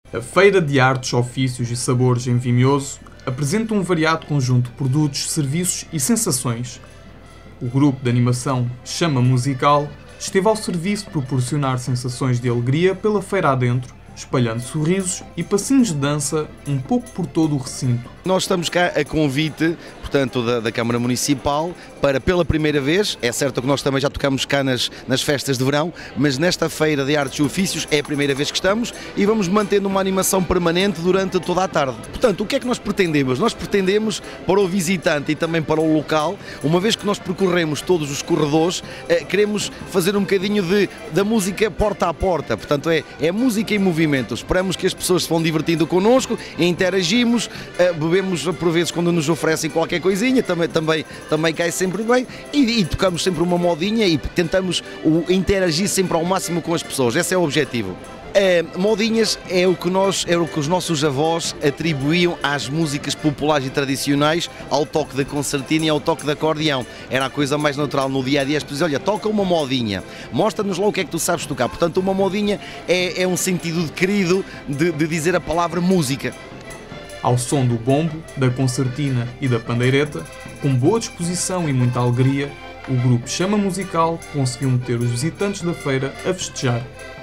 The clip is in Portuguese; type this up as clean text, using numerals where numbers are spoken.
A Feira de Artes, Ofícios e Sabores em Vimioso apresenta um variado conjunto de produtos, serviços e sensações. O grupo de animação Chama Musical esteve ao serviço de proporcionar sensações de alegria pela feira adentro, espalhando sorrisos e passinhos de dança um pouco por todo o recinto. Nós estamos cá a convite, portanto, da Câmara Municipal para, pela primeira vez, é certo que nós também já tocamos cá nas festas de verão, mas nesta Feira de Artes e Ofícios é a primeira vez que estamos e vamos mantendo uma animação permanente durante toda a tarde. Portanto, o que é que nós pretendemos? Nós pretendemos, para o visitante e também para o local, uma vez que nós percorremos todos os corredores, queremos fazer um bocadinho da música porta a porta, portanto é música em movimento. Esperamos que as pessoas se vão divertindo connosco, interagimos, bebemos por vezes quando nos oferecem qualquer coisinha, também cai sempre bem e tocamos sempre uma modinha e tentamos interagir sempre ao máximo com as pessoas, esse é o objetivo. Modinhas é o que os nossos avós atribuíam às músicas populares e tradicionais, ao toque da concertina e ao toque de acordeão. Era a coisa mais natural no dia a dia. As pessoas diziam: olha, toca uma modinha, mostra-nos lá o que é que tu sabes tocar. Portanto, uma modinha é um sentido querido de dizer a palavra música. Ao som do bombo, da concertina e da pandeireta, com boa disposição e muita alegria, o grupo Chama Musical conseguiu meter os visitantes da feira a festejar.